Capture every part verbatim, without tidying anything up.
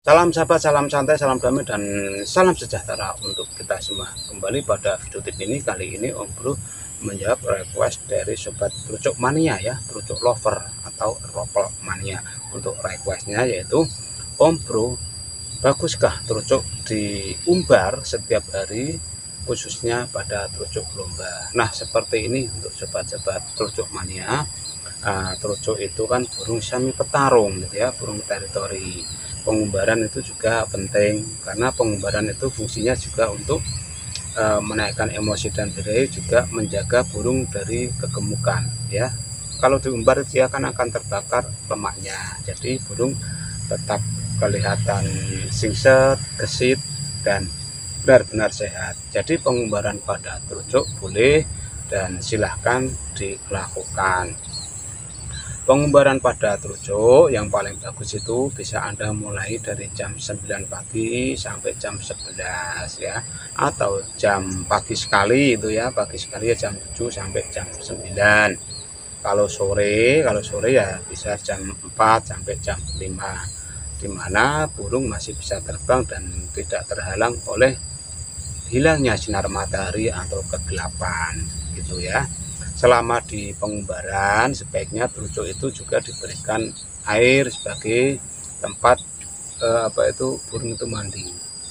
Salam sahabat, salam santai, salam damai, dan salam sejahtera untuk kita semua. Kembali pada video tip ini, kali ini Om Bro menjawab request dari sobat trucuk mania ya, trucuk lover atau ropel mania. Untuk requestnya yaitu, Om Bro, baguskah trucuk diumbar setiap hari, khususnya pada trucuk lomba? Nah, seperti ini untuk sobat-sobat trucuk mania. Uh, trucuk itu kan burung semi petarung gitu ya, burung teritori. Pengumbaran itu juga penting karena pengumbaran itu fungsinya juga untuk uh, menaikkan emosi dan birahi, juga menjaga burung dari kegemukan ya. Kalau diumbar dia kan akan terbakar lemaknya, jadi burung tetap kelihatan singset, gesit, dan benar-benar sehat. Jadi pengumbaran pada trucuk boleh dan silahkan dilakukan. Pengumbaran pada trucuk yang paling bagus itu bisa Anda mulai dari jam sembilan pagi sampai jam sebelas ya, atau jam pagi sekali itu ya, pagi sekali ya jam tujuh sampai jam sembilan. Kalau sore, kalau sore ya bisa jam empat sampai jam lima, dimana burung masih bisa terbang dan tidak terhalang oleh hilangnya sinar matahari atau kegelapan gitu ya. Selama di pengumbaran sebaiknya trucuk itu juga diberikan air sebagai tempat eh, apa itu burung itu mandi.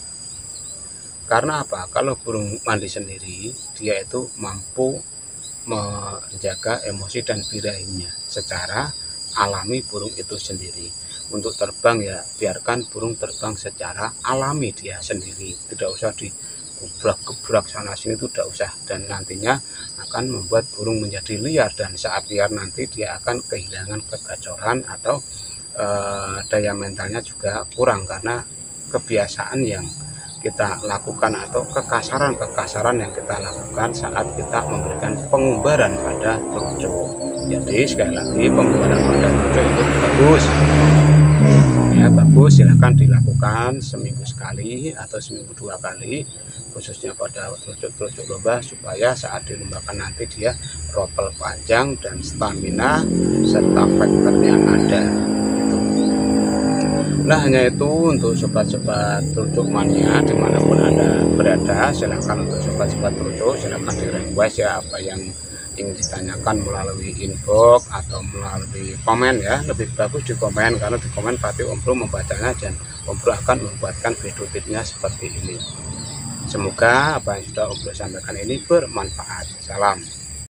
Karena apa? Kalau burung mandi sendiri, dia itu mampu menjaga emosi dan birahinya secara alami burung itu sendiri. Untuk terbang ya biarkan burung terbang secara alami dia sendiri, tidak usah di gebrak-gebrak sana sini, itu tidak usah, dan nantinya akan membuat burung menjadi liar, dan saat liar nanti dia akan kehilangan kegacoran atau eh, daya mentalnya juga kurang karena kebiasaan yang kita lakukan atau kekasaran-kekasaran yang kita lakukan saat kita memberikan pengumbaran pada trucuk. Jadi sekali lagi, pengumbaran pada trucuk itu bagus ya, bagus, silahkan dilakukan seminggu sekali atau seminggu dua kali, khususnya pada trucuk-trucuk lomba, supaya saat dilombakan nanti dia ropel panjang dan stamina serta faktornya ada gitu. Nah, hanya itu untuk sobat-sobat trucuk mania dimanapun Anda berada. Silahkan untuk sobat-sobat trucuk, silahkan di request ya apa yang ingin ditanyakan melalui inbox atau melalui komen ya. Lebih bagus di komen, karena di komen pasti Om Bro membacanya dan Om Bro akan membuatkan video tipnya seperti ini. Semoga apa yang sudah Om Bro sampaikan ini bermanfaat. Salam.